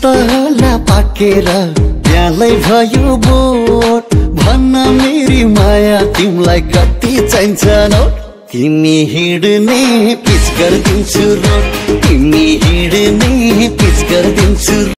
तला पाकेर त्यहाँलाई भयो बोट भन्न मेरी माया तिमीलाई कति चाहिन्छ नोट तिमी हिँड्ने पिच गरिदिन्छु रोड तिमी हिँड्ने पिच गरिदिन्छु